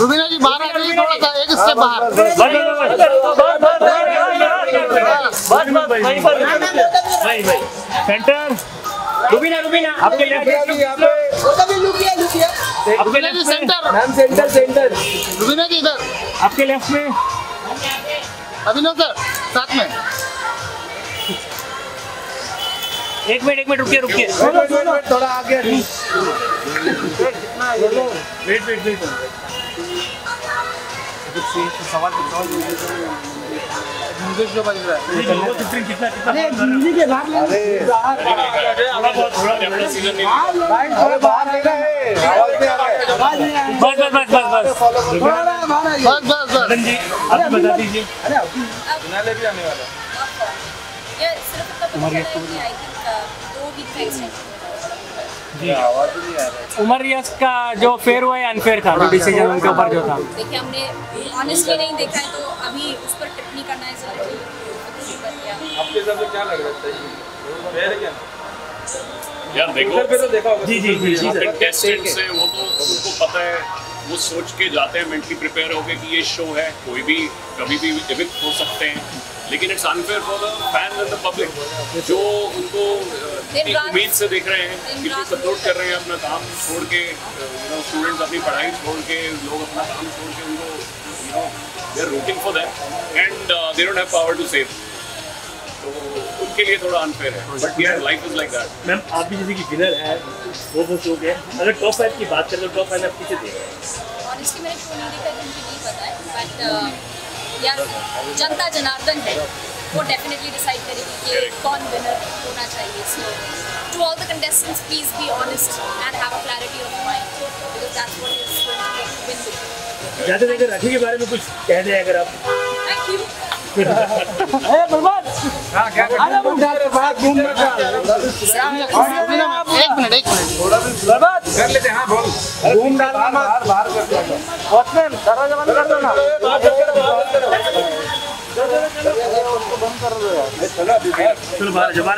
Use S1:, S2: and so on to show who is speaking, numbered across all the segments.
S1: रुबीना जी बाहर आ जाइए, थोड़ा सा एक स्टेप बाहर।
S2: सेंटर रुबीना आपके लेफ्ट में, आपके लेफ्ट में
S1: centre
S3: ma'am, centre
S1: Rubina ji इधर,
S2: आपके लेफ्ट में
S1: अभिनव सर साथ में।
S2: एक मिनट रुकिए
S3: थोड़ा आगे।
S2: वेट सवाल
S1: जो बज रहा है
S2: कितना
S3: बाहर ले रहे हैं, आवाज नहीं आ रहा है।
S2: बस
S1: जी
S2: आप बता दीजिए।
S3: फिनाले भी आने वाला है। आवाज नहीं आ रहा है।
S2: उमर रियाज का जो फेयर हुआ है अनफेयर था, जो डिसीजन उनके ऊपर जो था।
S4: देखिए हमने ऑनेस्टली नहीं देखा है, तो अभी उस पर टिप्पणी करना है जरूरी।
S3: आपके हिसाब से क्या लग रहा है, फेयर है क्या?
S5: यार देखो,
S3: तो देखा होगा।
S2: जी
S5: कंटेस्टेंट से वो तो उनको पता है, वो सोच के जाते हैं, मेंटली प्रिपेयर होके कि ये शो है, कोई भी कभी भी इविक्ट हो सकते हैं, लेकिन it's unfair for the fans and the public जो उनको एक उम्मीद से देख रहे हैं, किसी सपोर्ट कर रहे हैं, अपना काम छोड़ के, स्टूडेंट्स अपनी पढ़ाई छोड़ के, लोग अपना काम छोड़ के उनको they are rooting for that and they don't have power to save, तो उनके लिए थोड़ा अनफेयर है, बट यार life is like that.
S2: Ma'am आप भी जैसे कि विनर है वो शो के, अगर टॉप 5 की बात करें तो टॉप 5 आप किसे देंगे?
S4: ऑनेस्टली मैंने शो नहीं देखा, तो मुझे नहीं पता है, बट यार जनता जनार्दन है, वो डेफिनेटली डिसाइड करेगी कि कौन विनर होना चाहिए। So to all the contestants, please be honest and have a clarity of mind, because that's what is going to win the show.
S2: जाते जाते राखी के बारे में कुछ कह दें अगर आप।
S4: Thank you.
S2: बर्बाद
S3: हाँ, क्या
S1: एक मिनट
S2: बर्बाद
S3: कर लेते हैं। हाँ, बोल। घूम डाल बाहर कर दो।
S2: वॉचमैन दरवाजा बंद कर दो ना। चलो बाहर जबान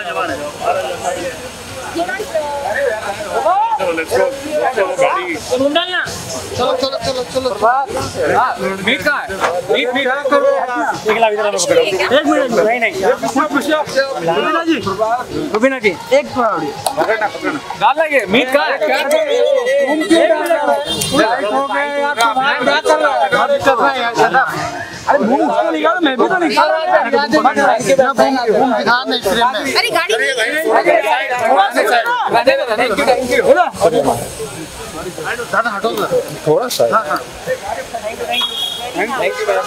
S2: घूम डालना।
S1: चलो
S3: मीट कहाँ है? मीट करो।
S2: एक लाख इधर पकड़ो। एक मिनट नहीं रुबीना जी एक
S3: पकड़ना डाल लगे। मीट कहाँ है?
S2: अरे घूम उसको निकालो, मैं भी तो निकाल रहा
S4: अरे गाड़ी
S3: थैंक यू।
S1: हटो
S3: थोड़ा सा।
S1: थैंक यू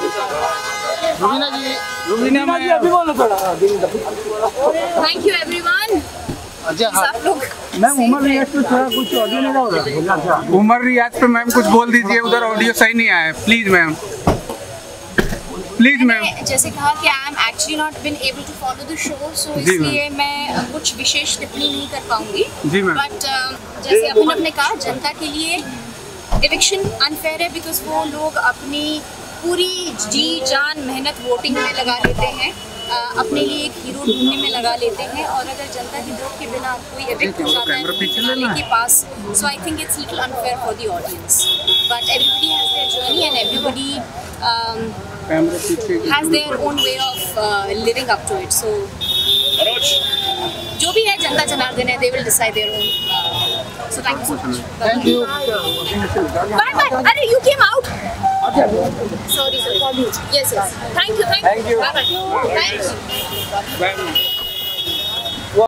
S1: रुबीना जी
S2: अभी बोलो थोड़ा।
S4: Thank you everyone. सब लोग
S2: मैम उमर रियाज पे थोड़ा कुछ ऑडियो नहीं हो रहा।
S6: उमर रियाज पे मैम कुछ बोल दीजिए, उधर ऑडियो सही नहीं आया है, प्लीज मैम।
S4: मैंने जैसे कहा कि I am actually not been able to follow the show, so इसलिए मैं कुछ विशेष टिप्पणी नहीं कर पाऊंगी।
S6: जी मैम।
S4: बट जैसे अभिनव ने कहा, जनता के लिए इविक्शन अनफेयर है, बिकॉज वो लोग अपनी पूरी जी जान मेहनत वोटिंग में लगा लेते हैं, अपने लिए एक हीरो ढूंढने में लगा लेते हैं, और अगर जनता की वोट के बिना कोई इविक्ट हो जाता है फिनाले के पास, so I think it's little unfair for the audience, but everybody has their journey and everybody has their own way of living up to it. So जो भी है जनता जनार्दन है, they will decide their own. So thank you so much.
S1: Thank you.
S4: Bye. अरे you came out. Sorry. Yes. Thank you.
S3: Thank you.
S4: Bye. Thank you.